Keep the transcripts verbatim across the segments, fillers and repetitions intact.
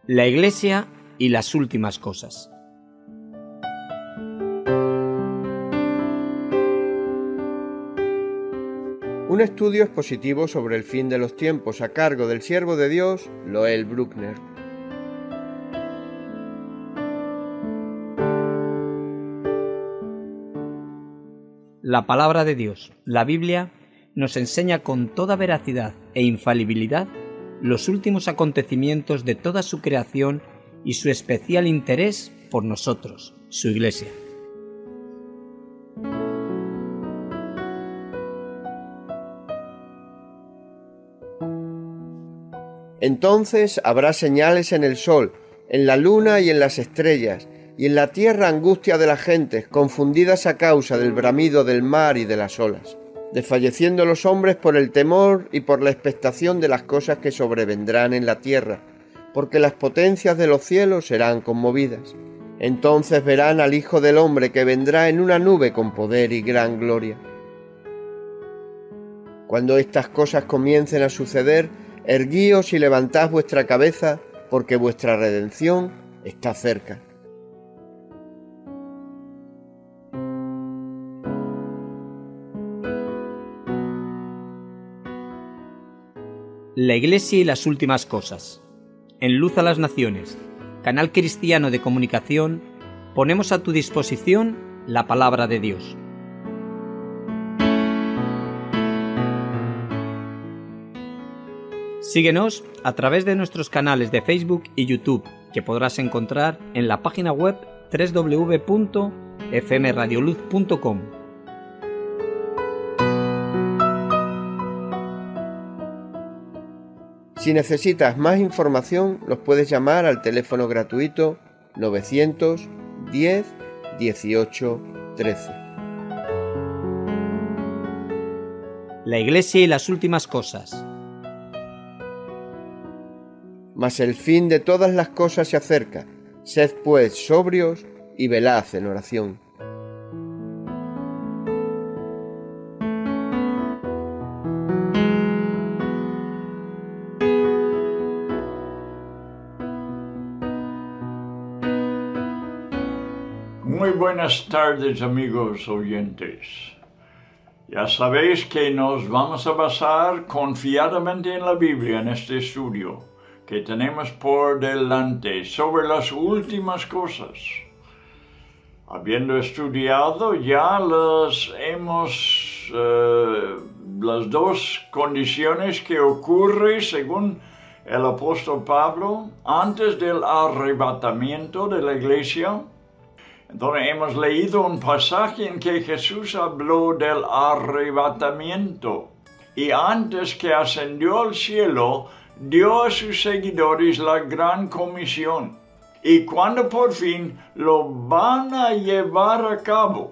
La Iglesia y las últimas cosas. Un estudio expositivo sobre el fin de los tiempos a cargo del siervo de Dios, Loel Bruckner. La palabra de Dios, la Biblia, nos enseña con toda veracidad e infalibilidad los últimos acontecimientos de toda su creación y su especial interés por nosotros, su Iglesia. Entonces habrá señales en el sol, en la luna y en las estrellas, y en la tierra angustia de las gentes, confundidas a causa del bramido del mar y de las olas, desfalleciendo los hombres por el temor y por la expectación de las cosas que sobrevendrán en la tierra, porque las potencias de los cielos serán conmovidas. Entonces verán al Hijo del Hombre que vendrá en una nube con poder y gran gloria. Cuando estas cosas comiencen a suceder, erguíos y levantad vuestra cabeza, porque vuestra redención está cerca. La Iglesia y las últimas cosas. En Luz a las Naciones, canal cristiano de comunicación, ponemos a tu disposición la palabra de Dios. Síguenos a través de nuestros canales de Facebook y YouTube, que podrás encontrar en la página web doble u doble u doble u punto f m radioluz punto com. Si necesitas más información, los puedes llamar al teléfono gratuito novecientos diez dieciocho trece. La Iglesia y las últimas cosas. Mas el fin de todas las cosas se acerca. Sed pues sobrios y velad en oración. Muy buenas tardes, amigos oyentes. Ya sabéis que nos vamos a basar confiadamente en la Biblia en este estudio que tenemos por delante sobre las últimas cosas. Habiendo estudiado ya las hemos eh, las dos condiciones que ocurren según el apóstol Pablo antes del arrebatamiento de la iglesia. Entonces hemos leído un pasaje en que Jesús habló del arrebatamiento y antes que ascendió al cielo dio a sus seguidores la gran comisión. Y cuando por fin lo van a llevar a cabo.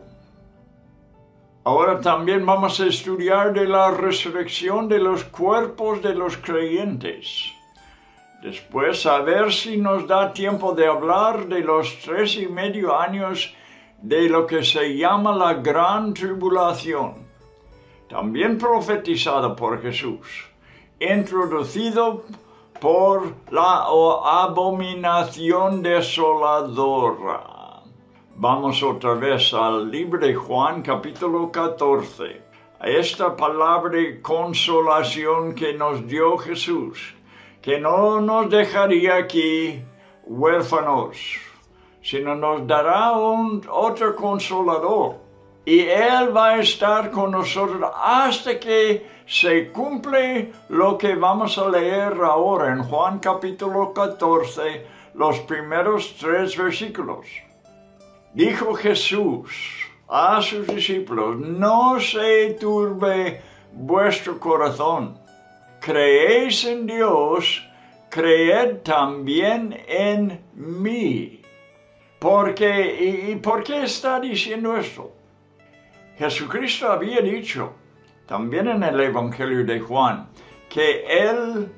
Ahora también vamos a estudiar de la resurrección de los cuerpos de los creyentes. Después, a ver si nos da tiempo de hablar de los tres y medio años de lo que se llama la Gran Tribulación, también profetizada por Jesús, introducido por la abominación desoladora. Vamos otra vez al libro de Juan, capítulo catorce, a esta palabra de consolación que nos dio Jesús, que no nos dejaría aquí huérfanos, sino nos dará un otro consolador. Y Él va a estar con nosotros hasta que se cumple lo que vamos a leer ahora en Juan capítulo catorce, los primeros tres versículos. Dijo Jesús a sus discípulos: no se turbe vuestro corazón. Creéis en Dios, creed también en mí. Porque, ¿y, y por qué está diciendo esto? Jesucristo había dicho, también en el Evangelio de Juan, que Él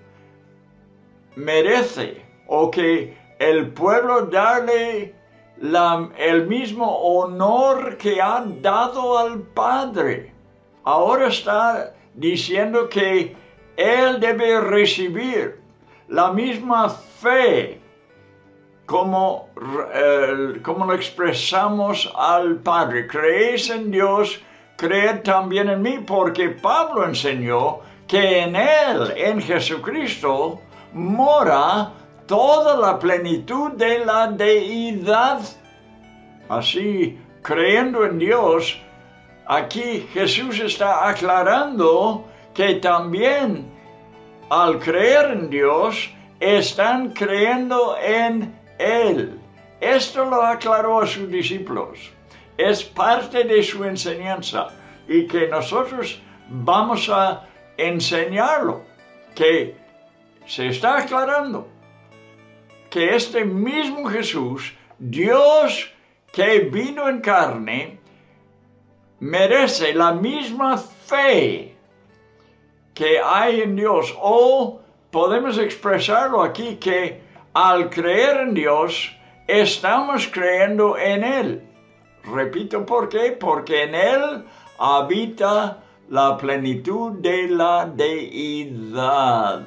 merece, o que el pueblo darle la, el mismo honor que ha dado al Padre. Ahora está diciendo que Él debe recibir la misma fe como, eh, como lo expresamos al Padre. Creéis en Dios, creed también en mí, porque Pablo enseñó que en Él, en Jesucristo, mora toda la plenitud de la deidad. Así, creyendo en Dios, aquí Jesús está aclarando que también al creer en Dios, están creyendo en Él. Esto lo aclaró a sus discípulos. Es parte de su enseñanza y que nosotros vamos a enseñarlo, que se está aclarando que este mismo Jesús, Dios que vino en carne, merece la misma fe que hay en Dios. O podemos expresarlo aquí que al creer en Dios, estamos creyendo en Él. Repito, ¿por qué? Porque en Él habita la plenitud de la deidad.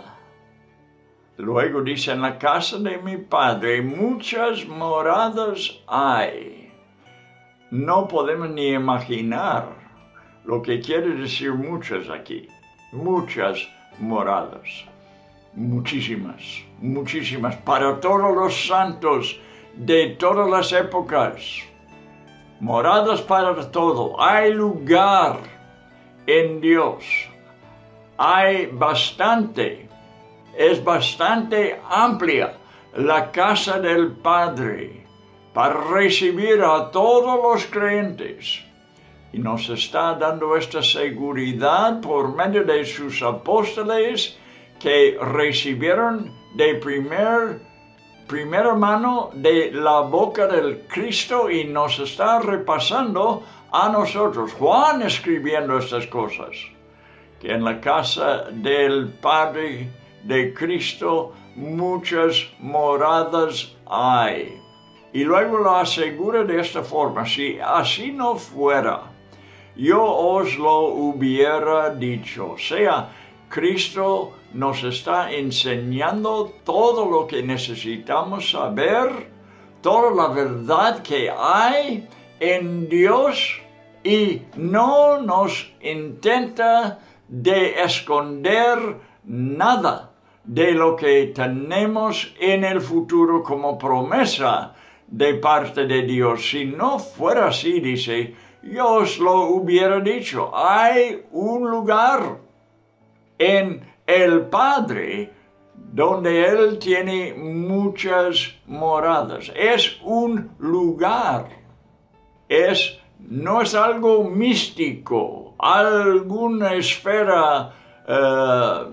Luego dice, en la casa de mi Padre muchas moradas hay. No podemos ni imaginar lo que quiere decir muchas aquí. Muchas moradas. Muchísimas, muchísimas. Para todos los santos de todas las épocas. Moradas para todo. Hay lugar en Dios. Hay bastante. Es bastante amplia la casa del Padre para recibir a todos los creyentes. Y nos está dando esta seguridad por medio de sus apóstoles que recibieron de primer, primera mano de la boca del Cristo y nos está repasando a nosotros. Juan escribiendo estas cosas, que en la casa del Padre de Cristo muchas moradas hay. Y luego lo asegura de esta forma, si así no fuera, yo os lo hubiera dicho. O sea, Cristo nos está enseñando todo lo que necesitamos saber, toda la verdad que hay en Dios y no nos intenta de esconder nada de lo que tenemos en el futuro como promesa de parte de Dios. Si no fuera así, dice, yo os lo hubiera dicho. Hay un lugar en el Padre donde Él tiene muchas moradas. Es un lugar. Es, no es algo místico, alguna esfera Uh,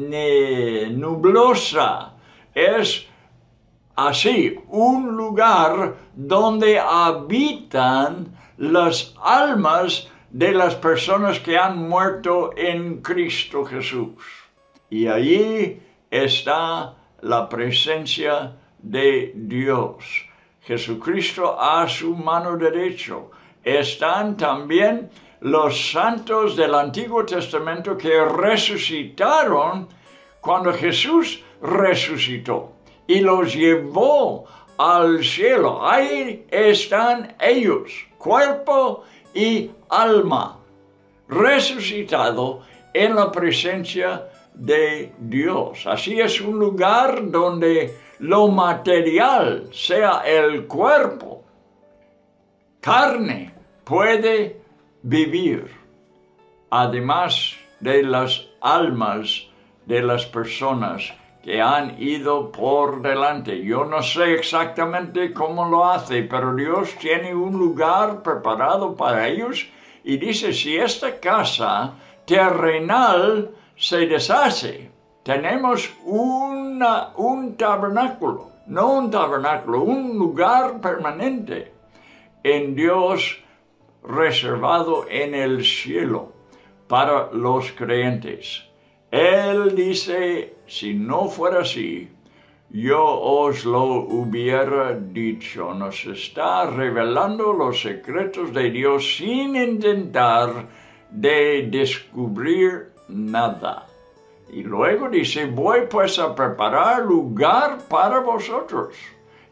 nublosa. Es así, un lugar donde habitan las almas de las personas que han muerto en Cristo Jesús. Y allí está la presencia de Dios. Jesucristo a su mano derecha. Están también los santos del Antiguo Testamento que resucitaron cuando Jesús resucitó y los llevó al cielo. Ahí están ellos, cuerpo y alma, resucitado en la presencia de Dios. Así es un lugar donde lo material, sea el cuerpo, carne, puede vivir, además de las almas de las personas que han ido por delante. Yo no sé exactamente cómo lo hace, pero Dios tiene un lugar preparado para ellos y dice, si esta casa terrenal se deshace, tenemos una, un tabernáculo, no un tabernáculo, un lugar permanente en Dios reservado en el cielo para los creyentes. Él dice, si no fuera así, yo os lo hubiera dicho. Nos está revelando los secretos de Dios sin intentar de descubrir nada. Y luego dice, voy pues a preparar lugar para vosotros.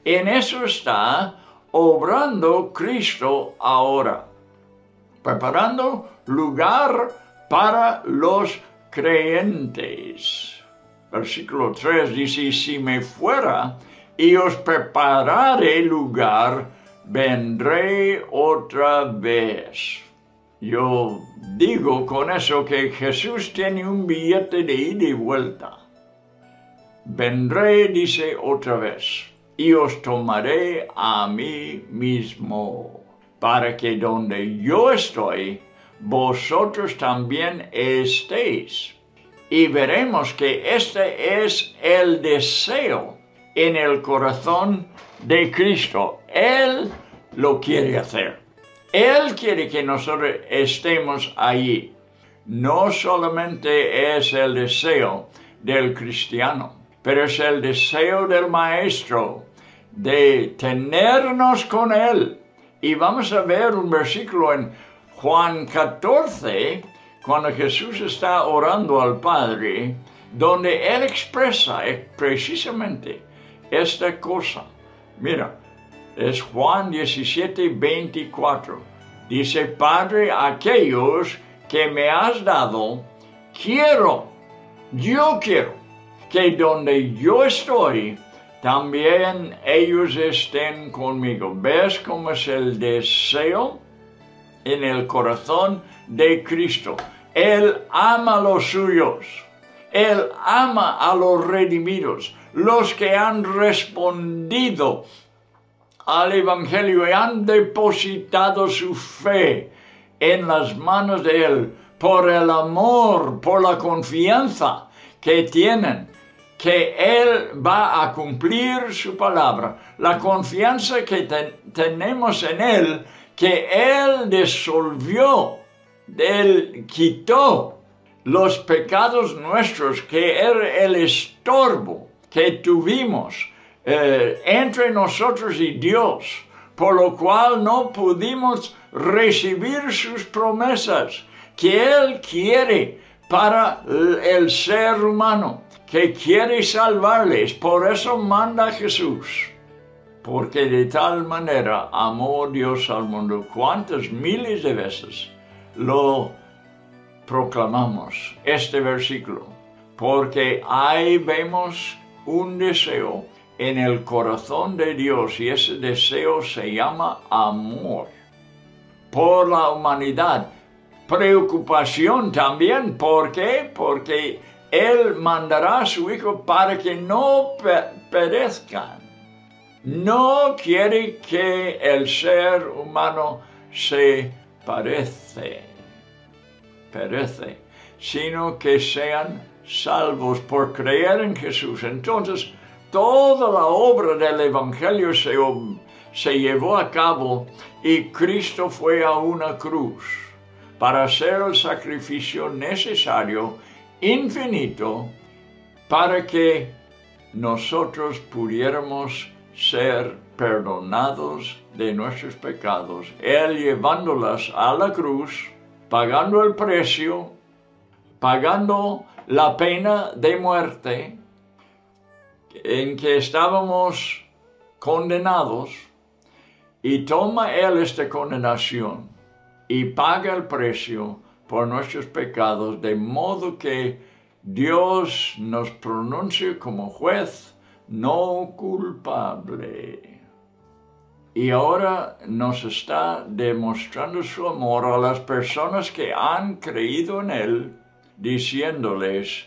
En eso está obrando Cristo ahora, preparando lugar para los creyentes. Versículo tres dice, si me fuera y os prepararé lugar, vendré otra vez. Yo digo con eso que Jesús tiene un billete de ida y vuelta. Vendré, dice otra vez, y os tomaré a mí mismo, para que donde yo estoy, vosotros también estéis. Y veremos que este es el deseo en el corazón de Cristo. Él lo quiere hacer. Él quiere que nosotros estemos allí. No solamente es el deseo del cristiano, pero es el deseo del Maestro de tenernos con Él. Y vamos a ver un versículo en Juan catorce, cuando Jesús está orando al Padre, donde Él expresa precisamente esta cosa. Mira, es Juan diecisiete, veinticuatro. Dice, Padre, aquellos que me has dado, quiero, yo quiero, que donde yo estoy, también ellos estén conmigo. ¿Ves cómo es el deseo en el corazón de Cristo? Él ama a los suyos. Él ama a los redimidos, los que han respondido al Evangelio y han depositado su fe en las manos de Él por el amor, por la confianza que tienen, que Él va a cumplir su palabra, la confianza que te- tenemos en Él, que Él disolvió, Él quitó los pecados nuestros, que era el estorbo que tuvimos eh, entre nosotros y Dios, por lo cual no pudimos recibir sus promesas que Él quiere para el ser humano, que quiere salvarles. Por eso manda a Jesús, porque de tal manera amó Dios al mundo. ¿Cuántas miles de veces lo proclamamos este versículo? Porque ahí vemos un deseo en el corazón de Dios, y ese deseo se llama amor por la humanidad. Preocupación también. ¿Por qué? Porque Él mandará a su Hijo para que no perezcan. No quiere que el ser humano se parece, perece, sino que sean salvos por creer en Jesús. Entonces, toda la obra del Evangelio se, se llevó a cabo y Cristo fue a una cruz para hacer el sacrificio necesario, infinito, para que nosotros pudiéramos ser perdonados de nuestros pecados. Él llevándolas a la cruz, pagando el precio, pagando la pena de muerte en que estábamos condenados, y toma Él esta condenación y paga el precio por nuestros pecados, de modo que Dios nos pronuncie como juez no culpable. Y ahora nos está demostrando su amor a las personas que han creído en Él, diciéndoles,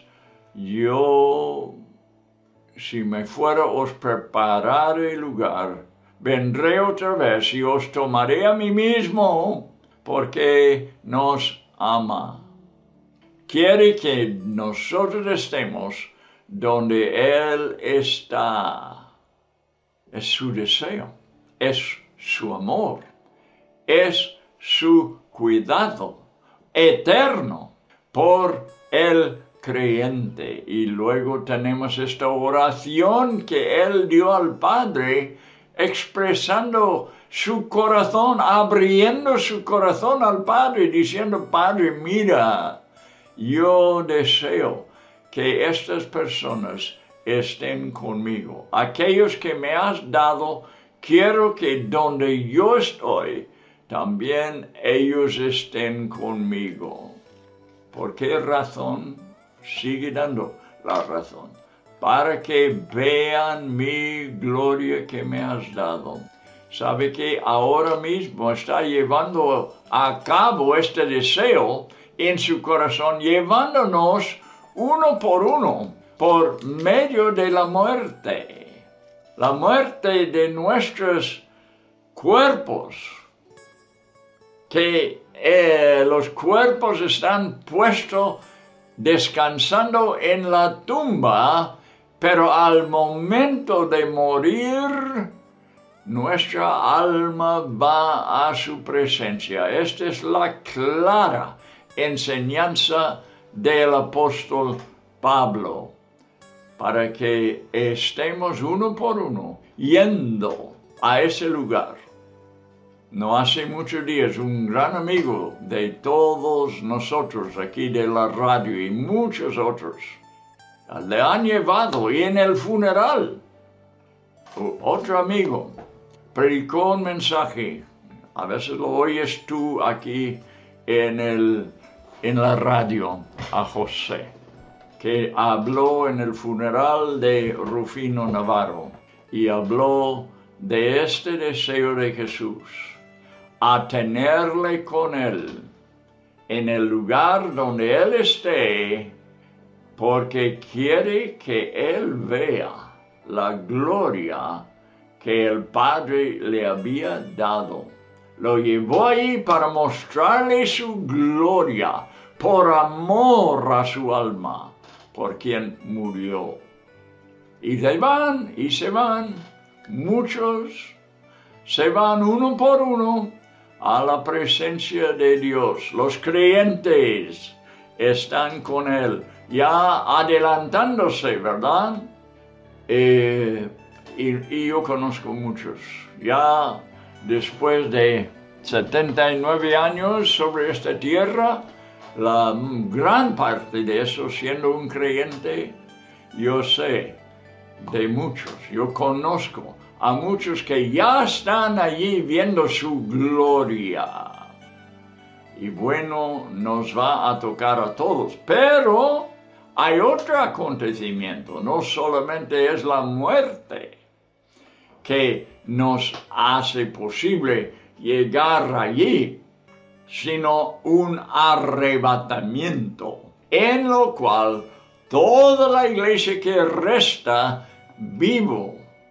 yo, si me fuera, os prepararé lugar, vendré otra vez y os tomaré a mí mismo, porque nos ama. Quiere que nosotros estemos donde Él está. Es su deseo, es su amor, es su cuidado eterno por el creyente. Y luego tenemos esta oración que Él dio al Padre, expresando su corazón, abriendo su corazón al Padre, diciendo, Padre, mira, yo deseo que estas personas estén conmigo. Aquellos que me has dado, quiero que donde yo estoy, también ellos estén conmigo. ¿Por qué razón? Sigue dando la razón. Para que vean mi gloria que me has dado. Sabe que ahora mismo está llevando a cabo este deseo en su corazón, llevándonos uno por uno, por medio de la muerte. La muerte de nuestros cuerpos, que eh, los cuerpos están puestos descansando en la tumba, pero al momento de morir, nuestra alma va a su presencia. Esta es la clara enseñanza del apóstol Pablo, para que estemos uno por uno yendo a ese lugar. No hace muchos días un gran amigo de todos nosotros aquí de la radio y muchos otros le han llevado, y en el funeral otro amigo predicó un mensaje. A veces lo oyes tú aquí en, el, en la radio, a José, que habló en el funeral de Rufino Navarro y habló de este deseo de Jesús, a tenerle con él en el lugar donde él esté, porque quiere que él vea la gloria que el Padre le había dado. Lo llevó ahí para mostrarle su gloria, por amor a su alma, por quien murió. Y se van, y se van, muchos se van uno por uno a la presencia de Dios. Los creyentes están con él, ya adelantándose, ¿verdad? Eh, y, y yo conozco muchos, ya después de setenta y nueve años sobre esta tierra, la gran parte de eso siendo un creyente, yo sé de muchos, yo conozco a muchos que ya están allí viendo su gloria. Y bueno, nos va a tocar a todos, pero hay otro acontecimiento, no solamente es la muerte que nos hace posible llegar allí, sino un arrebatamiento, en lo cual toda la iglesia que resta vivo,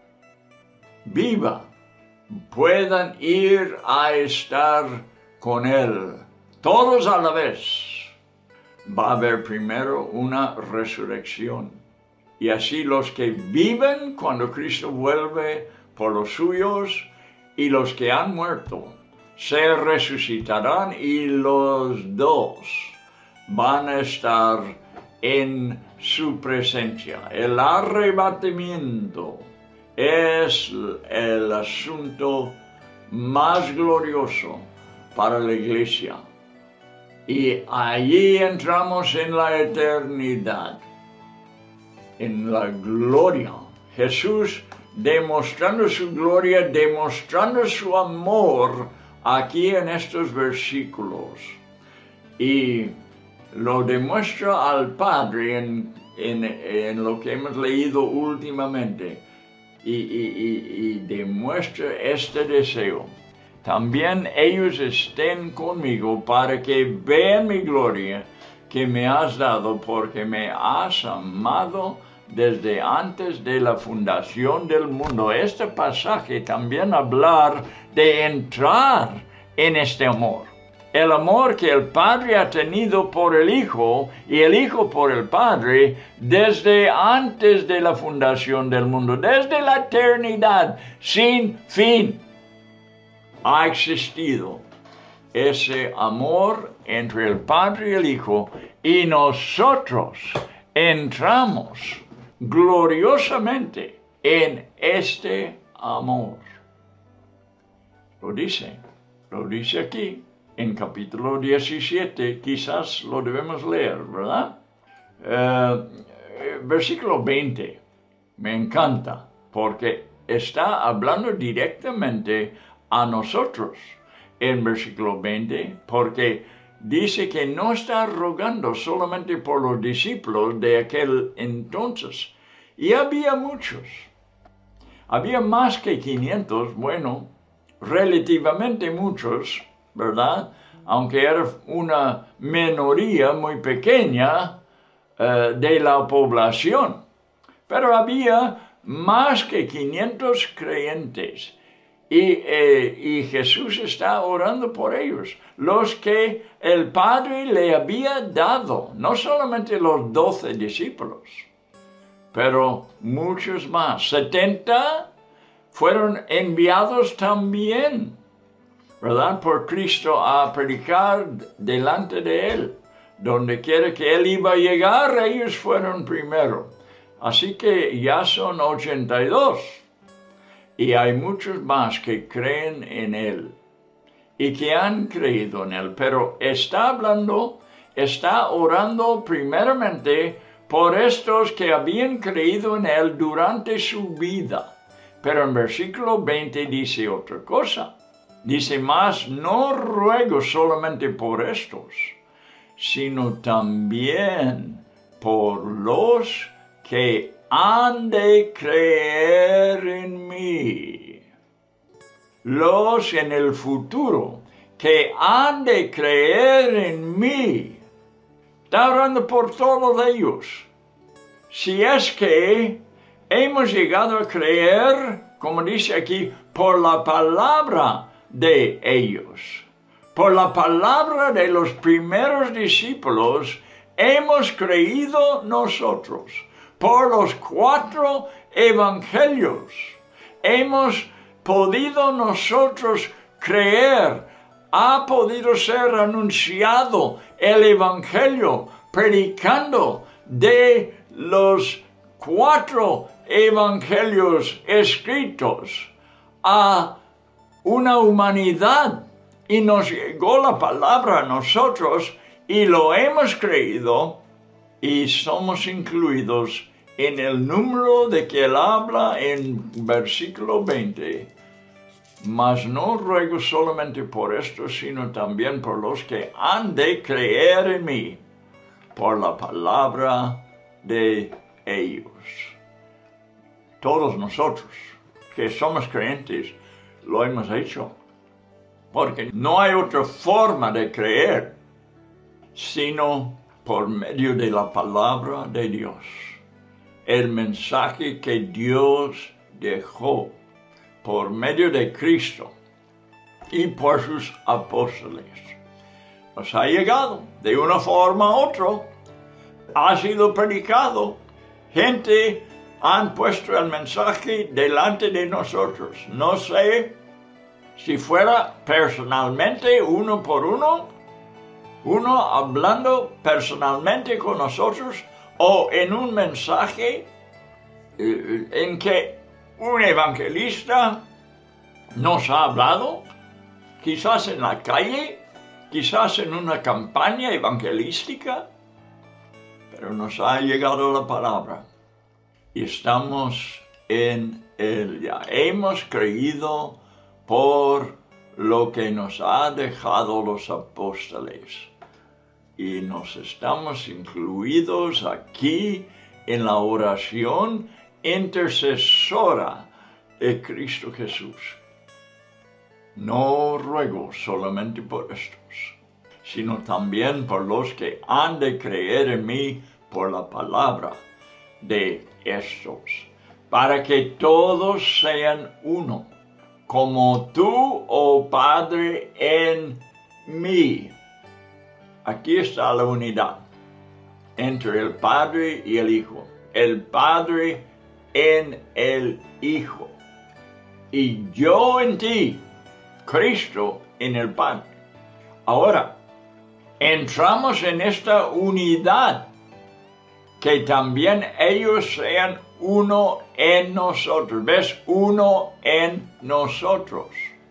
viva, puedan ir a estar con él, todos a la vez. Va a haber primero una resurrección, y así los que viven cuando Cristo vuelve por los suyos y los que han muerto se resucitarán, y los dos van a estar en su presencia. El arrebatamiento es el asunto más glorioso para la iglesia. Y allí entramos en la eternidad, en la gloria. Jesús demostrando su gloria, demostrando su amor aquí en estos versículos. Y lo demuestra al Padre en, en, en lo que hemos leído últimamente. Y, y, y, y demuestra este deseo. También ellos estén conmigo para que vean mi gloria que me has dado, porque me has amado desde antes de la fundación del mundo. Este pasaje también habla de entrar en este amor. El amor que el Padre ha tenido por el Hijo y el Hijo por el Padre desde antes de la fundación del mundo, desde la eternidad sin fin. Ha existido ese amor entre el Padre y el Hijo, y nosotros entramos gloriosamente en este amor. Lo dice, lo dice aquí en capítulo diecisiete, quizás lo debemos leer, ¿verdad? Uh, versículo veinte. Me encanta, porque está hablando directamente a nosotros en versículo veinte, porque dice que no está rogando solamente por los discípulos de aquel entonces. Y había muchos. Había más que quinientos, bueno, relativamente muchos, ¿verdad? Aunque era una minoría muy pequeña uh, de la población. Pero había más que quinientos creyentes. Y, eh, y Jesús está orando por ellos, los que el Padre le había dado, no solamente los doce discípulos, pero muchos más. setenta fueron enviados también, ¿verdad? Por Cristo a predicar delante de Él. Donde quiera que Él iba a llegar, ellos fueron primero. Así que ya son ochenta y dos. Y hay muchos más que creen en Él y que han creído en Él. Pero está hablando, está orando primeramente por estos que habían creído en Él durante su vida. Pero en versículo veinte dice otra cosa. Dice, mas no ruego solamente por estos, sino también por los que han de creer en mí. Los en el futuro que han de creer en mí. Está orando por todos ellos. Si es que hemos llegado a creer, como dice aquí, por la palabra de ellos, por la palabra de los primeros discípulos, hemos creído nosotros. Por los cuatro evangelios hemos podido nosotros creer. Ha podido ser anunciado el evangelio predicando de los cuatro evangelios escritos a una humanidad. Y nos llegó la palabra a nosotros y lo hemos creído. Y somos incluidos en el número de que él habla en versículo veinte. Mas no ruego solamente por esto, sino también por los que han de creer en mí, por la palabra de ellos. Todos nosotros que somos creyentes lo hemos hecho, porque no hay otra forma de creer, sino por medio de la palabra de Dios, el mensaje que Dios dejó por medio de Cristo y por sus apóstoles. Nos ha llegado de una forma u otra, ha sido predicado, gente han puesto el mensaje delante de nosotros. No sé si fuera personalmente, uno por uno, uno hablando personalmente con nosotros, o en un mensaje eh, en que un evangelista nos ha hablado, quizás en la calle, quizás en una campaña evangelística, pero nos ha llegado la palabra y estamos en ella. Hemos creído por lo que nos ha dejado los apóstoles. Y nos estamos incluidos aquí en la oración intercesora de Cristo Jesús. No ruego solamente por estos, sino también por los que han de creer en mí por la palabra de estos, para que todos sean uno, como tú, oh Padre, en mí. Aquí está la unidad entre el Padre y el Hijo. El Padre en el Hijo. Y yo en ti, Cristo en el Padre. Ahora, entramos en esta unidad, que también ellos sean uno en nosotros. ¿Ves? Uno en nosotros.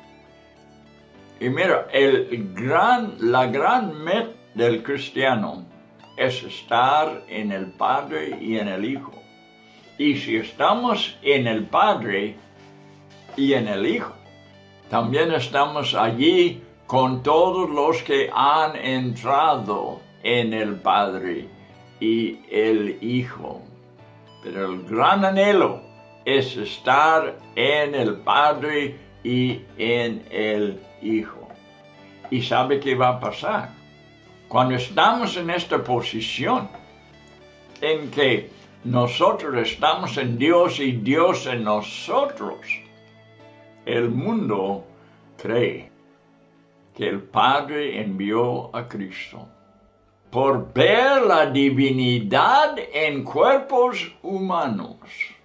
Y mira, el gran, la gran meta del cristiano es estar en el Padre y en el Hijo. Y si estamos en el Padre y en el Hijo, también estamos allí con todos los que han entrado en el Padre y el Hijo. Pero el gran anhelo es estar en el Padre y en el Hijo. ¿Y sabe qué va a pasar? Cuando estamos en esta posición, en que nosotros estamos en Dios y Dios en nosotros, el mundo cree que el Padre envió a Cristo por ver la divinidad en cuerpos humanos.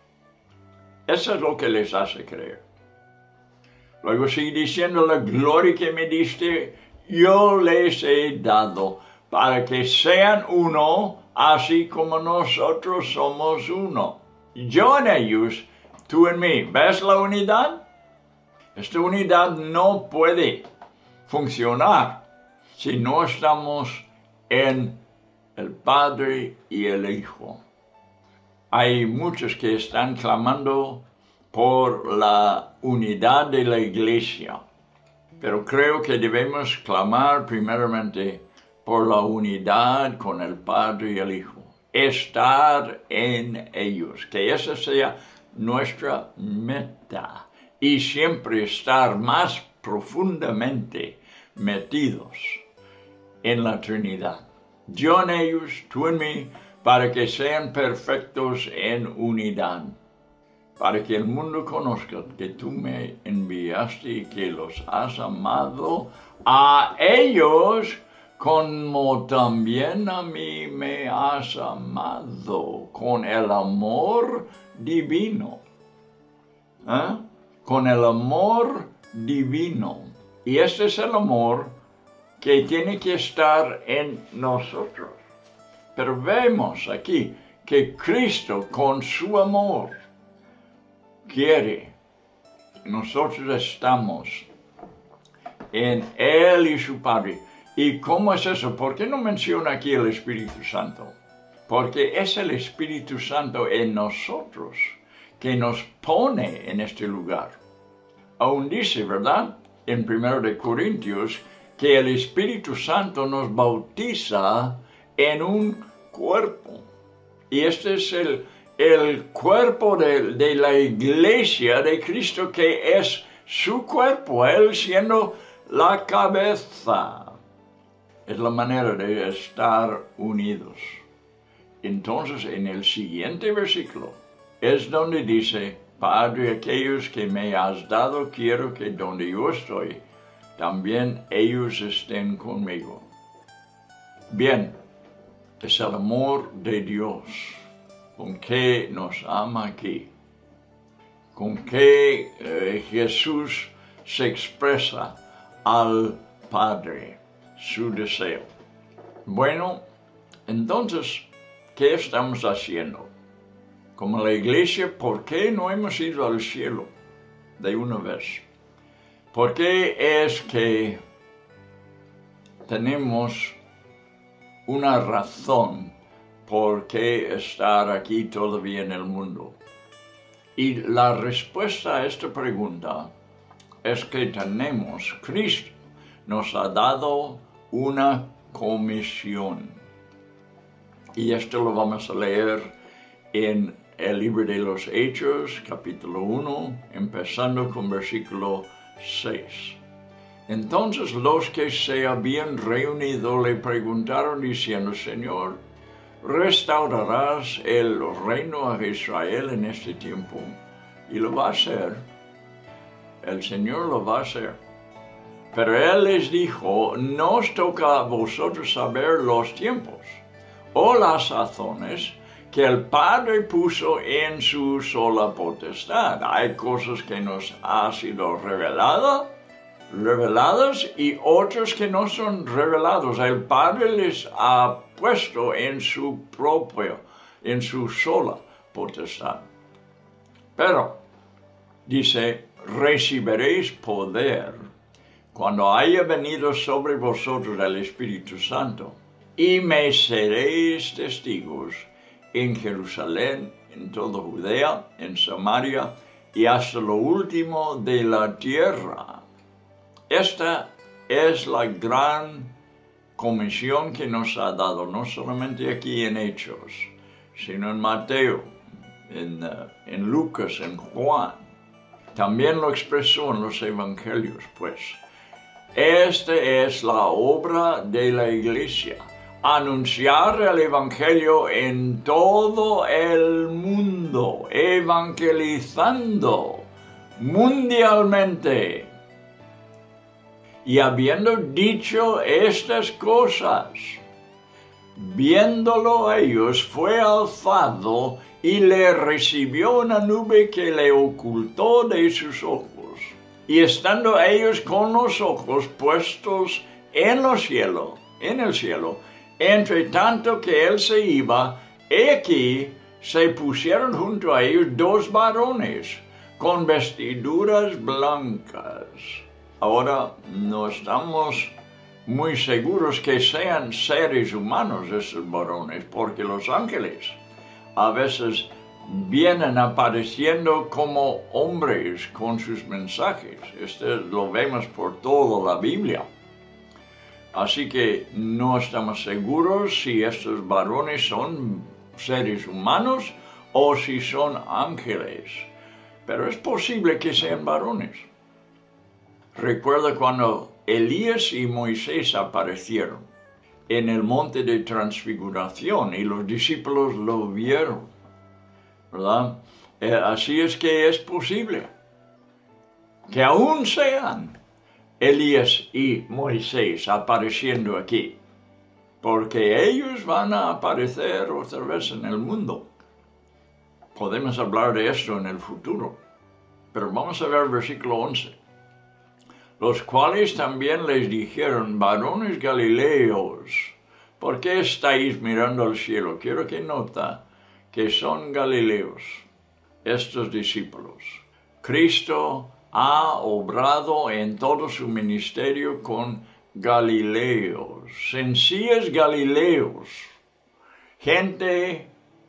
Eso es lo que les hace creer. Luego sigue diciendo, la gloria que me diste, yo les he dado, para que sean uno, así como nosotros somos uno. Yo en ellos, tú en mí. ¿Ves la unidad? Esta unidad no puede funcionar si no estamos en el Padre y el Hijo. Hay muchos que están clamando por la unidad de la Iglesia, pero creo que debemos clamar primeramente por la unidad con el Padre y el Hijo. Estar en ellos, que esa sea nuestra meta, y siempre estar más profundamente metidos en la Trinidad. Yo en ellos, tú en mí, para que sean perfectos en unidad, para que el mundo conozca que tú me enviaste y que los has amado a ellos como también a mí me has amado, con el amor divino. ¿Eh? Con el amor divino. Y este es el amor que tiene que estar en nosotros. Pero vemos aquí que Cristo con su amor quiere que nosotros estamos en Él y su Padre. ¿Y cómo es eso? ¿Por qué no menciona aquí el Espíritu Santo? Porque es el Espíritu Santo en nosotros que nos pone en este lugar. Aún dice, ¿verdad? En primero de Corintios, que el Espíritu Santo nos bautiza en un cuerpo. Y este es el, el cuerpo de, de la iglesia de Cristo, que es su cuerpo, Él siendo la cabeza. Es la manera de estar unidos. Entonces, en el siguiente versículo, es donde dice, Padre, aquellos que me has dado, quiero que donde yo estoy, también ellos estén conmigo. Bien, es el amor de Dios con que nos ama aquí, con que eh, Jesús se expresa al Padre, su deseo. Bueno, entonces, ¿qué estamos haciendo? Como la iglesia, ¿por qué no hemos ido al cielo de una vez? ¿Por qué es que tenemos una razón por qué estar aquí todavía en el mundo? Y la respuesta a esta pregunta es que tenemos, Cristo nos ha dado una comisión. Y esto lo vamos a leer en el libro de los Hechos, capítulo uno, empezando con versículo seis. Entonces los que se habían reunido le preguntaron diciendo, Señor, ¿restaurarás el reino a Israel en este tiempo? Y lo va a hacer. El Señor lo va a hacer. Pero Él les dijo, no os toca a vosotros saber los tiempos o las sazones que el Padre puso en su sola potestad. Hay cosas que nos han sido reveladas, reveladas y otras que no son reveladas. El Padre les ha puesto en su propio, en su sola potestad. Pero, dice, recibiréis poder cuando haya venido sobre vosotros el Espíritu Santo, y me seréis testigos en Jerusalén, en toda Judea, en Samaria y hasta lo último de la tierra. Esta es la gran comisión que nos ha dado, no solamente aquí en Hechos, sino en Mateo, en, uh, en Lucas, en Juan. También lo expresó en los evangelios, pues. Esta es la obra de la iglesia, anunciar el evangelio en todo el mundo, evangelizando mundialmente. Y habiendo dicho estas cosas, viéndolo ellos, fue alzado y le recibió una nube que le ocultó de sus ojos. Y estando ellos con los ojos puestos en los cielos, en el cielo, entre tanto que él se iba, he aquí se pusieron junto a ellos dos varones con vestiduras blancas. Ahora no estamos muy seguros que sean seres humanos estos varones, porque los ángeles a veces vienen apareciendo como hombres con sus mensajes. Este lo vemos por toda la Biblia. Así que no estamos seguros si estos varones son seres humanos o si son ángeles. Pero es posible que sean varones. Recuerda cuando Elías y Moisés aparecieron en el monte de transfiguración y los discípulos lo vieron, ¿verdad? Eh, así es que es posible que aún sean Elías y Moisés apareciendo aquí, porque ellos van a aparecer otra vez en el mundo. Podemos hablar de esto en el futuro, pero vamos a ver el versículo once. Los cuales también les dijeron, varones galileos, ¿por qué estáis mirando al cielo? Quiero que nota que son galileos estos discípulos. Cristo ha obrado en todo su ministerio con galileos, sencillos galileos, gente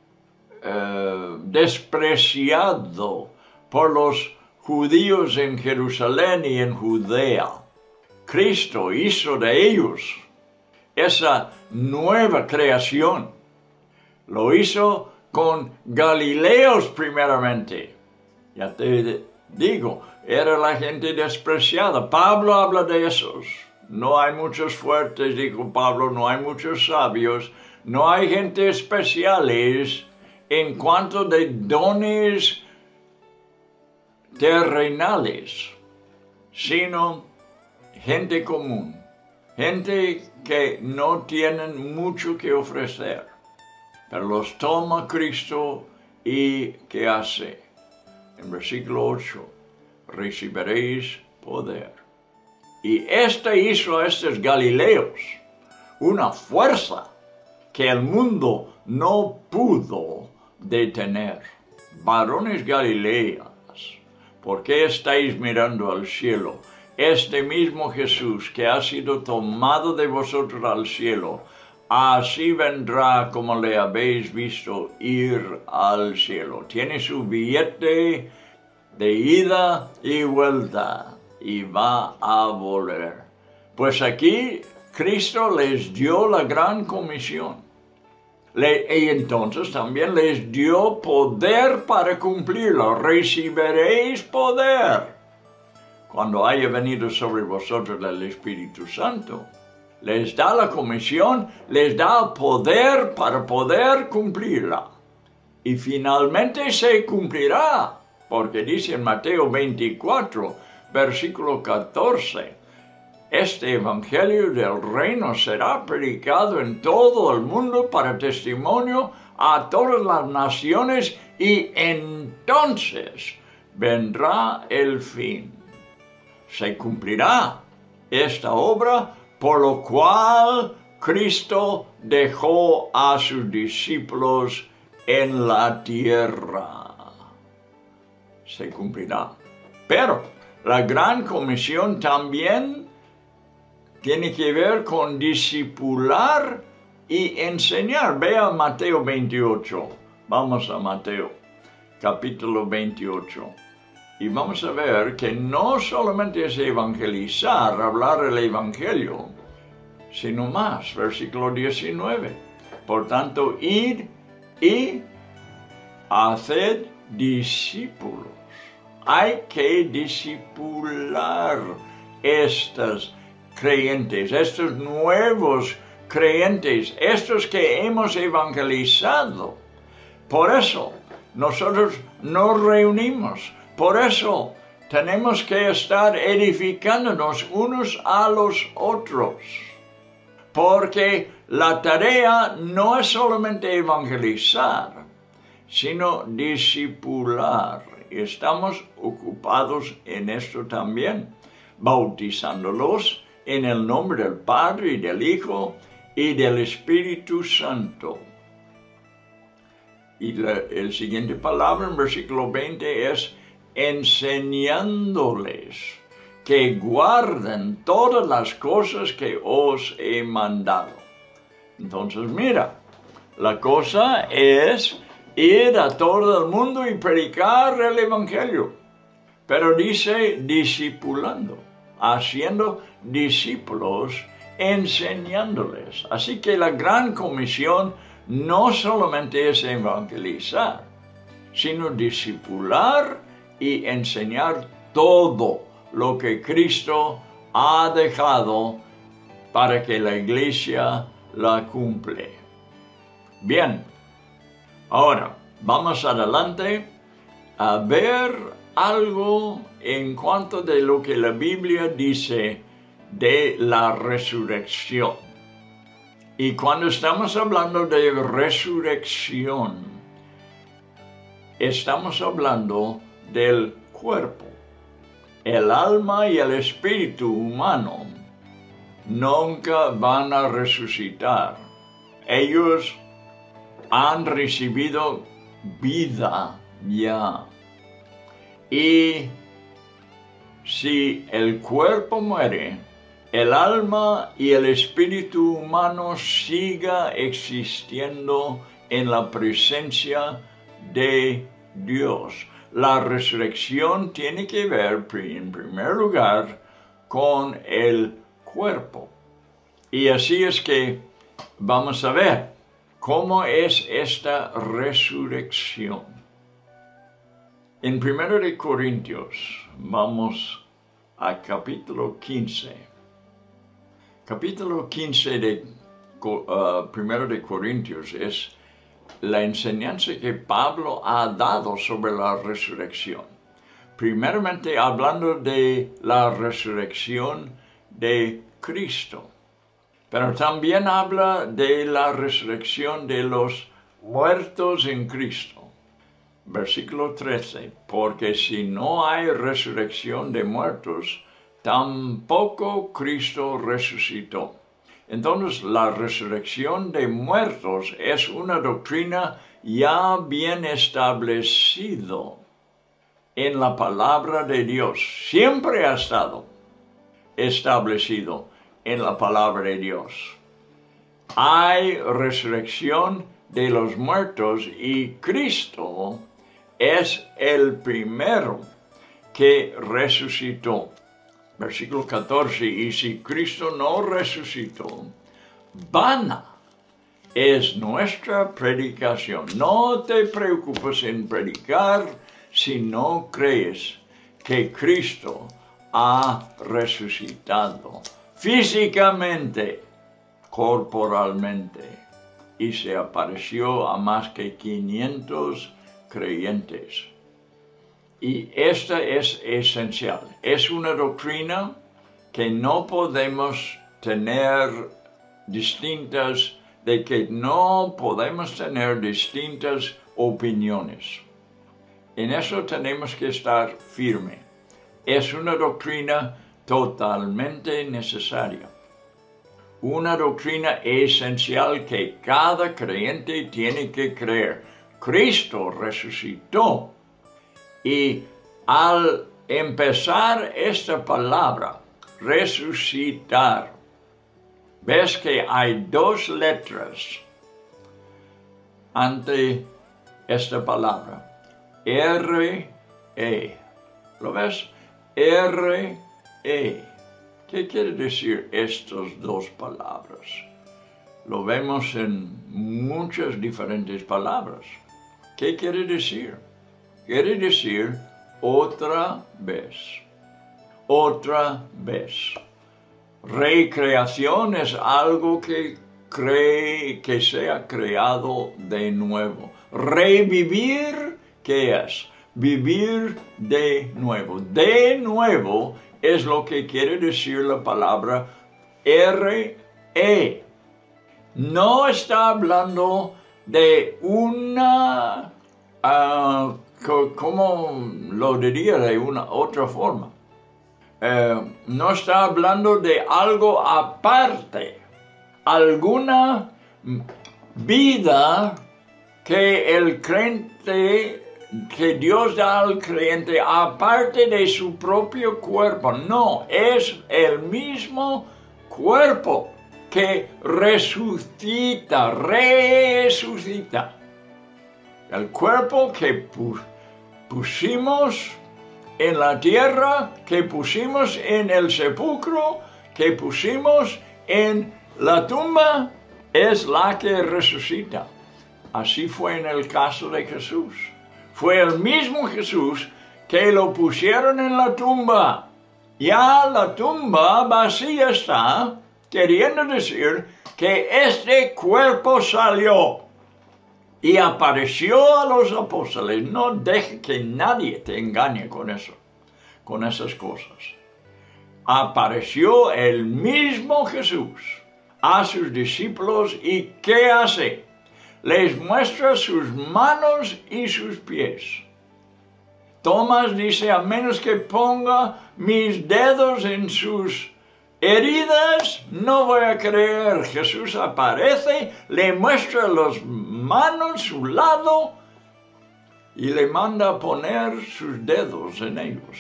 eh, despreciado por los judíos en Jerusalén y en Judea. Cristo hizo de ellos esa nueva creación. Lo hizo con galileos primeramente. Ya te digo, era la gente despreciada. Pablo habla de esos. No hay muchos fuertes, dijo Pablo, no hay muchos sabios, no hay gente especiales en cuanto de dones terrenales, sino gente común, gente que no tienen mucho que ofrecer, pero los toma Cristo y ¿qué hace? En versículo ocho, recibiréis poder. Y este hizo a estos galileos una fuerza que el mundo no pudo detener. Varones galileos, ¿por qué estáis mirando al cielo? Este mismo Jesús que ha sido tomado de vosotros al cielo, así vendrá como le habéis visto ir al cielo. Tiene su billete de ida y vuelta y va a volver. Pues aquí Cristo les dio la gran comisión. Le, y entonces también les dio poder para cumplirlo. Recibiréis poder cuando haya venido sobre vosotros el Espíritu Santo. Les da la comisión, les da poder para poder cumplirla. Y finalmente se cumplirá, porque dice en Mateo veinticuatro, versículo catorce, este evangelio del reino será predicado en todo el mundo para testimonio a todas las naciones y entonces vendrá el fin. Se cumplirá esta obra por lo cual Cristo dejó a sus discípulos en la tierra. Se cumplirá. Pero la gran comisión también tiene que ver con discipular y enseñar. Vea Mateo veintiocho, Vamos a Mateo, capítulo veintiocho. Y vamos a ver que no solamente es evangelizar, hablar el evangelio, sino más, versículo diecinueve. Por tanto, id y haced discípulos. Hay que discipular estos creyentes, estos nuevos creyentes, estos que hemos evangelizado. Por eso nosotros nos reunimos, por eso tenemos que estar edificándonos unos a los otros, porque la tarea no es solamente evangelizar, sino discipular. Estamos ocupados en esto también, bautizándolos en el nombre del Padre y del Hijo y del Espíritu Santo. Y la el siguiente palabra en versículo veinte es enseñándoles que guarden todas las cosas que os he mandado. Entonces, mira, la cosa es ir a todo el mundo y predicar el Evangelio. Pero dice discipulando, haciendo discípulos, enseñándoles. Así que la gran comisión no solamente es evangelizar, sino discipular y enseñar todo lo que Cristo ha dejado para que la iglesia la cumple. Bien, ahora vamos adelante a ver algo en cuanto de lo que la Biblia dice de la resurrección. Y cuando estamos hablando de resurrección, estamos hablando del cuerpo. El alma y el espíritu humano nunca van a resucitar. Ellos han recibido vida ya. Y si el cuerpo muere, el alma y el espíritu humano siga existiendo en la presencia de Dios. La resurrección tiene que ver, en primer lugar, con el cuerpo. Y así es que vamos a ver cómo es esta resurrección. En primero de Corintios, vamos a capítulo quince. Capítulo quince de uh, primero de Corintios es la enseñanza que Pablo ha dado sobre la resurrección. Primeramente hablando de la resurrección de Cristo, pero también habla de la resurrección de los muertos en Cristo. Versículo trece, porque si no hay resurrección de muertos, tampoco Cristo resucitó. Entonces, la resurrección de muertos es una doctrina ya bien establecida en la palabra de Dios. Siempre ha estado establecido en la palabra de Dios. Hay resurrección de los muertos y Cristo es el primero que resucitó. Versículo catorce, y si Cristo no resucitó, vana es nuestra predicación. No te preocupes en predicar si no crees que Cristo ha resucitado físicamente, corporalmente, y se apareció a más que quinientos creyentes. Y esta es esencial. Es una doctrina que no podemos tener distintas, de que no podemos tener distintas opiniones. En eso tenemos que estar firme. Es una doctrina totalmente necesaria. Una doctrina esencial que cada creyente tiene que creer. Cristo resucitó. Y al empezar esta palabra, resucitar, ves que hay dos letras ante esta palabra. R E. ¿Lo ves? R E. ¿Qué quiere decir estas dos palabras? Lo vemos en muchas diferentes palabras. ¿Qué quiere decir? Quiere decir otra vez. Otra vez. Recreación es algo que cree que sea creado de nuevo. Revivir, ¿qué es? Vivir de nuevo. De nuevo es lo que quiere decir la palabra R E. No está hablando de una, uh, ¿cómo lo diría de una otra forma? Uh, no está hablando de algo aparte, alguna vida que el creyente, que Dios da al creyente aparte de su propio cuerpo. No, es el mismo cuerpo que resucita, resucita. El cuerpo que pusimos en la tierra, que pusimos en el sepulcro, que pusimos en la tumba, es la que resucita. Así fue en el caso de Jesús. Fue el mismo Jesús que lo pusieron en la tumba. Ya la tumba vacía está, queriendo decir que este cuerpo salió y apareció a los apóstoles. No deje que nadie te engañe con eso, con esas cosas. Apareció el mismo Jesús a sus discípulos y ¿qué hace? Les muestra sus manos y sus pies. Tomás dice, a menos que ponga mis dedos en sus heridas, no voy a creer. Jesús aparece, le muestra las manos, su lado, y le manda a poner sus dedos en ellos.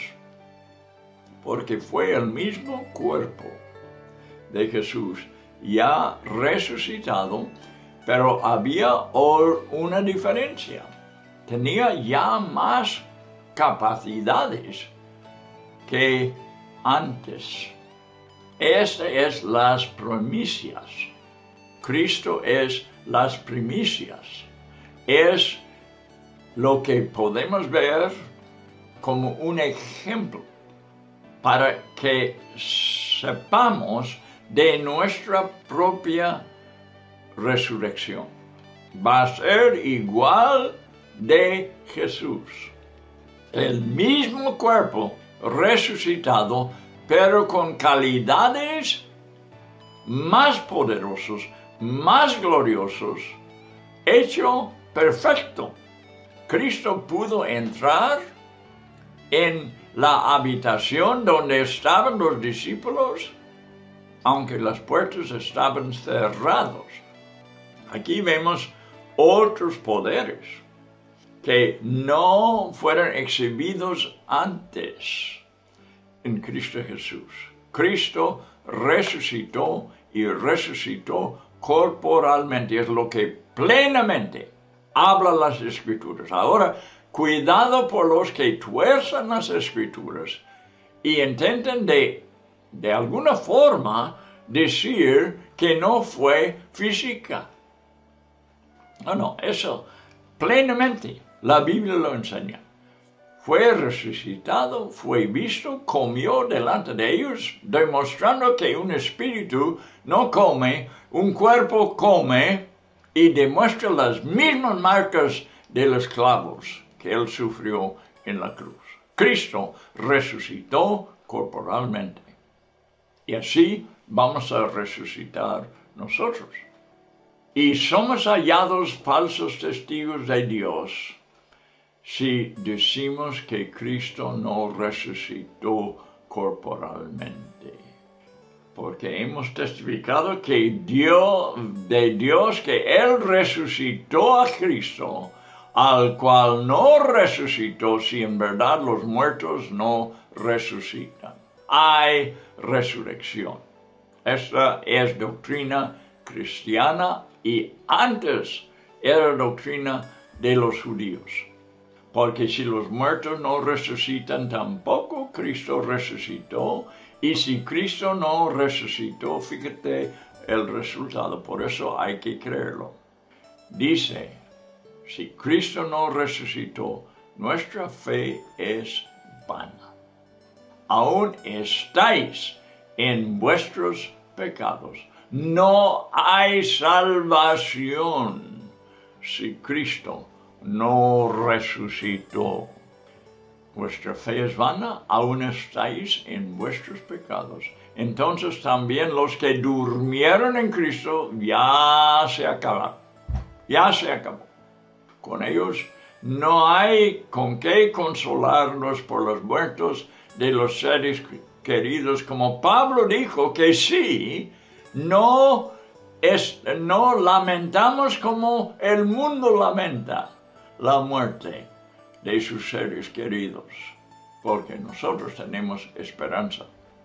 Porque fue el mismo cuerpo de Jesús, ya resucitado, pero había una diferencia. Tenía ya más capacidades que antes. Estas es las primicias. Cristo es las primicias. Es lo que podemos ver como un ejemplo para que sepamos de nuestra propia resurrección. Va a ser igual de Jesús. El mismo cuerpo resucitado, pero con calidades más poderosos, más gloriosos, hecho perfecto. Cristo pudo entrar en la habitación donde estaban los discípulos, aunque las puertas estaban cerradas. Aquí vemos otros poderes que no fueron exhibidos antes en Cristo Jesús. Cristo resucitó y resucitó corporalmente. Es lo que plenamente hablan las Escrituras. Ahora, cuidado por los que tuerzan las Escrituras y intenten de, de alguna forma decir que no fue física. No, no, eso plenamente la Biblia lo enseña. Fue resucitado, fue visto, comió delante de ellos, demostrando que un espíritu no come, un cuerpo come, y demuestra las mismas marcas de los clavos que él sufrió en la cruz. Cristo resucitó corporalmente. Y así vamos a resucitar nosotros. Y somos hallados falsos testigos de Dios si decimos que Cristo no resucitó corporalmente. Porque hemos testificado que Dios, de Dios, que Él resucitó a Cristo, al cual no resucitó si en verdad los muertos no resucitan. Hay resurrección. Esta es doctrina cristiana y antes era doctrina de los judíos. Porque si los muertos no resucitan, tampoco Cristo resucitó. Y si Cristo no resucitó, fíjate el resultado. Por eso hay que creerlo. Dice, si Cristo no resucitó, nuestra fe es vana. Aún estáis en vuestros pecados. No hay salvación si Cristo no resucitó. Vuestra fe es vana, aún estáis en vuestros pecados. Entonces también los que durmieron en Cristo ya se acabaron. Ya se acabó. Con ellos no hay con qué consolarnos por los muertos de los seres queridos, como Pablo dijo que sí, no, es, no lamentamos como el mundo lamenta la muerte de sus seres queridos, porque nosotros tenemos esperanza.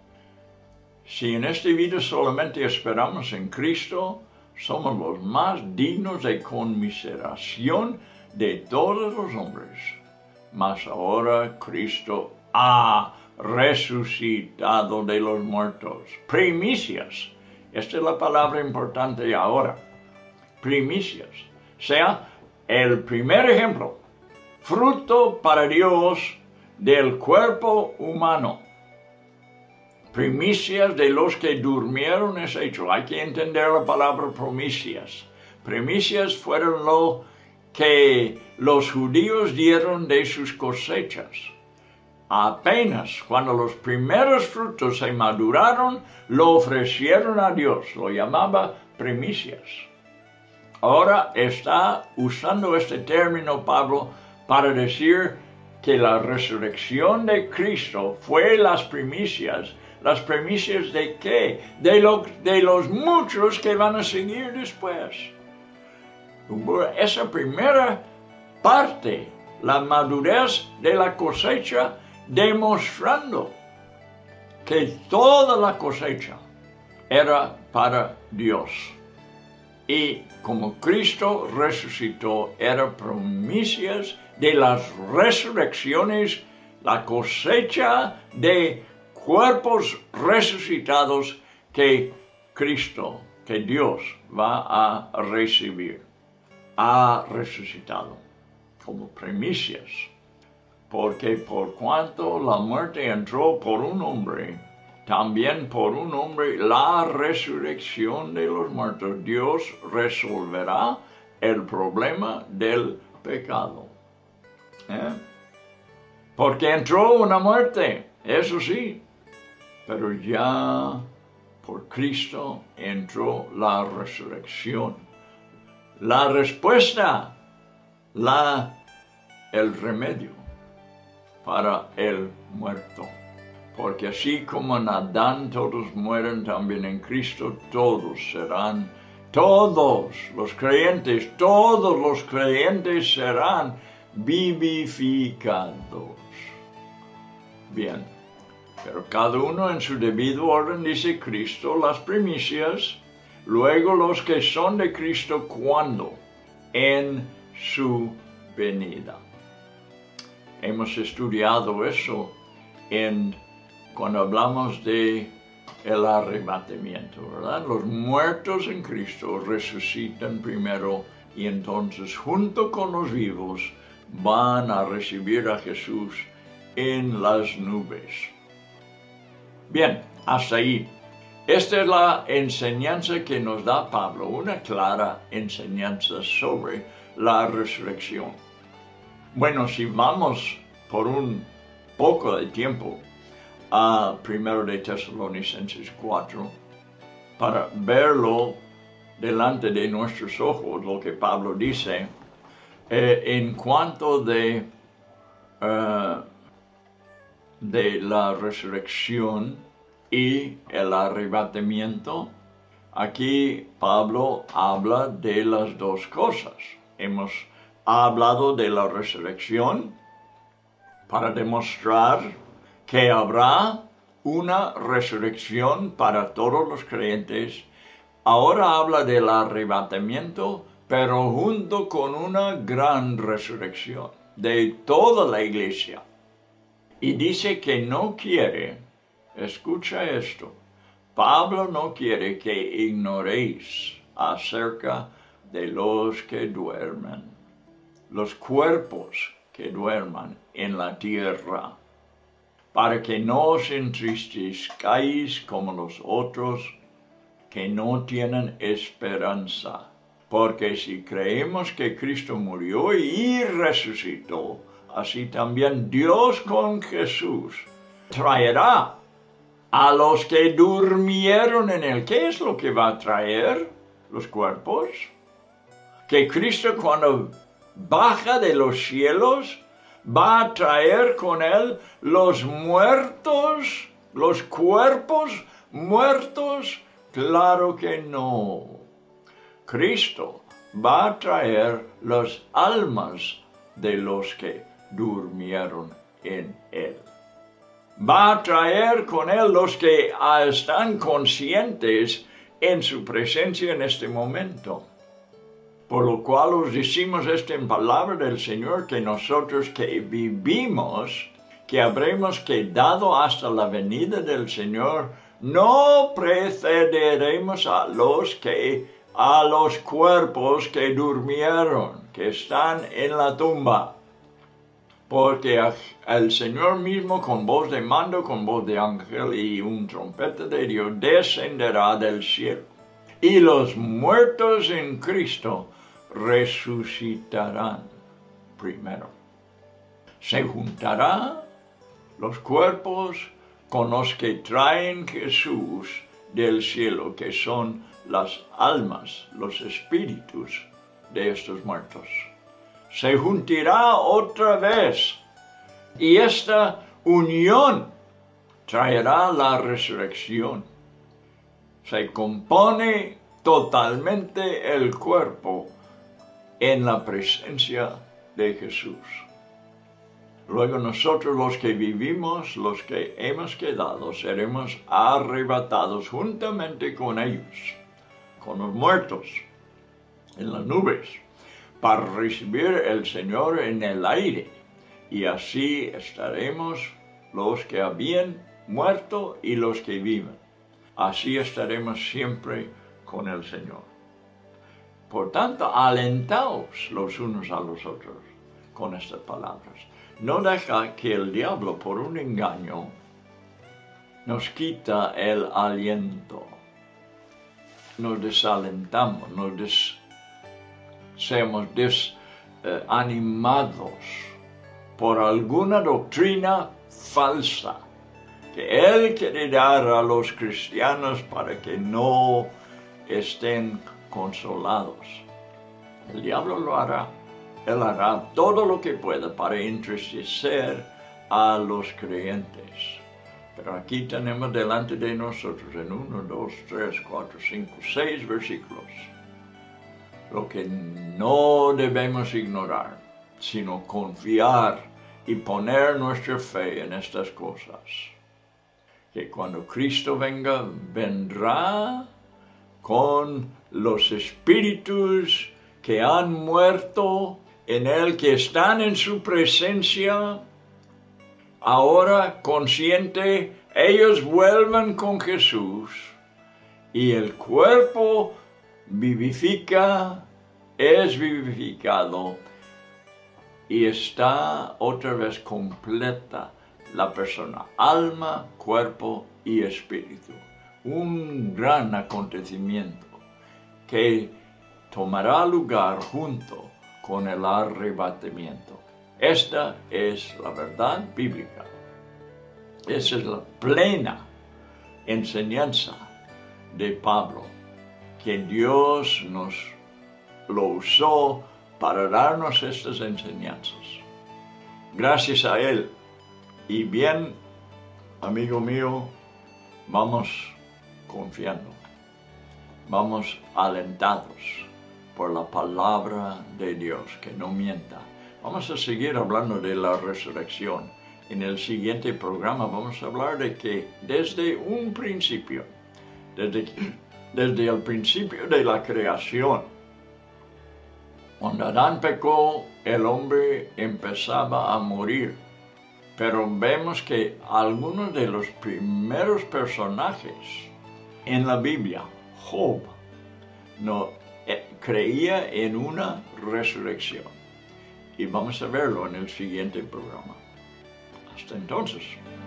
Si en esta vida solamente esperamos en Cristo, somos los más dignos de conmiseración de todos los hombres. Mas ahora Cristo ha resucitado de los muertos. Primicias. Esta es la palabra importante ahora. Primicias. O sea, el primer ejemplo. Fruto para Dios del cuerpo humano. Primicias de los que durmieron es hecho. Hay que entender la palabra primicias. Primicias fueron lo que los judíos dieron de sus cosechas. Apenas cuando los primeros frutos se maduraron, lo ofrecieron a Dios. Lo llamaba primicias. Ahora está usando este término Pablo para decir que la resurrección de Cristo fue las primicias. ¿Las primicias de qué? De, lo, de los muchos que van a seguir después. Esa primera parte, la madurez de la cosecha, demostrando que toda la cosecha era para Dios. Y como Cristo resucitó, eran primicias de las resurrecciones, la cosecha de cuerpos resucitados que Cristo, que Dios va a recibir. Ha resucitado como primicias. Porque por cuanto la muerte entró por un hombre, también por un hombre la resurrección de los muertos. Dios resolverá el problema del pecado. ¿Eh? Porque entró una muerte, eso sí, pero ya por Cristo entró la resurrección. La respuesta, la, el remedio para el muerto. Porque así como en Adán todos mueren, también en Cristo todos serán, todos los creyentes, todos los creyentes serán vivificados. Bien, pero cada uno en su debido orden dice Cristo, las primicias, luego los que son de Cristo, ¿cuándo? En su venida. Hemos estudiado eso en cuando hablamos de el arrebatamiento, ¿verdad? Los muertos en Cristo resucitan primero y entonces junto con los vivos van a recibir a Jesús en las nubes. Bien, hasta ahí. Esta es la enseñanza que nos da Pablo, una clara enseñanza sobre la resurrección. Bueno, si vamos por un poco de tiempo a primero de Tesalonicenses cuatro, para verlo delante de nuestros ojos, lo que Pablo dice, eh, en cuanto de, uh, de la resurrección y el arrebatamiento, aquí Pablo habla de las dos cosas. Hemos hablado de la resurrección para demostrar que habrá una resurrección para todos los creyentes. Ahora habla del arrebatamiento pero junto con una gran resurrección de toda la iglesia. Y dice que no quiere, escucha esto, Pablo no quiere que ignoréis acerca de los que duermen, los cuerpos que duerman en la tierra, para que no os entristezcáis como los otros que no tienen esperanza. Porque si creemos que Cristo murió y resucitó, así también Dios con Jesús traerá a los que durmieron en él. ¿Qué es lo que va a traer los cuerpos? Que Cristo cuando baja de los cielos va a traer con él los muertos, los cuerpos muertos. Claro que no. Cristo va a traer las almas de los que durmieron en él. Va a traer con él los que están conscientes en su presencia en este momento. Por lo cual os decimos esto en palabra del Señor, que nosotros que vivimos, que habremos quedado hasta la venida del Señor, no precederemos a los que, a los cuerpos que durmieron, que están en la tumba. Porque el Señor mismo con voz de mando, con voz de ángel y un trompeta de Dios descenderá del cielo. Y los muertos en Cristo resucitarán primero. Se juntarán los cuerpos con los que traen Jesús del cielo, que son las almas, los espíritus de estos muertos. Se juntará otra vez y esta unión traerá la resurrección. Se compone totalmente el cuerpo en la presencia de Jesús. Luego nosotros los que vivimos, los que hemos quedado, seremos arrebatados juntamente con ellos, con los muertos, en las nubes, para recibir el Señor en el aire. Y así estaremos los que habían muerto y los que viven. Así estaremos siempre con el Señor. Por tanto, alentaos los unos a los otros con estas palabras. No deja que el diablo, por un engaño, nos quita el aliento. Nos desalentamos, nos des, seamos desanimados eh, por alguna doctrina falsa que él quiere dar a los cristianos para que no estén consolados. El diablo lo hará. Él hará todo lo que pueda para entristecer a los creyentes. Pero aquí tenemos delante de nosotros en uno, dos, tres, cuatro, cinco, seis versículos lo que no debemos ignorar, sino confiar y poner nuestra fe en estas cosas. Que cuando Cristo venga, vendrá con los espíritus que han muerto en él, que están en su presencia, ahora consciente, ellos vuelven con Jesús y el cuerpo vivifica, es vivificado y está otra vez completa la persona, alma, cuerpo y espíritu. Un gran acontecimiento que tomará lugar junto con el arrebatamiento. Esta es la verdad bíblica. Esa es la plena enseñanza de Pablo, que Dios nos lo usó para darnos estas enseñanzas. Gracias a Él. Y bien, amigo mío, vamos confiando, vamos alentados por la palabra de Dios, que no mienta. Vamos a seguir hablando de la resurrección. En el siguiente programa vamos a hablar de que desde un principio, desde, desde el principio de la creación, Cuando Adán pecó, el hombre empezaba a morir. Pero vemos que algunos de los primeros personajes en la Biblia, Job, no, eh, creía en una resurrección. Y vamos a verlo en el siguiente programa. Hasta entonces.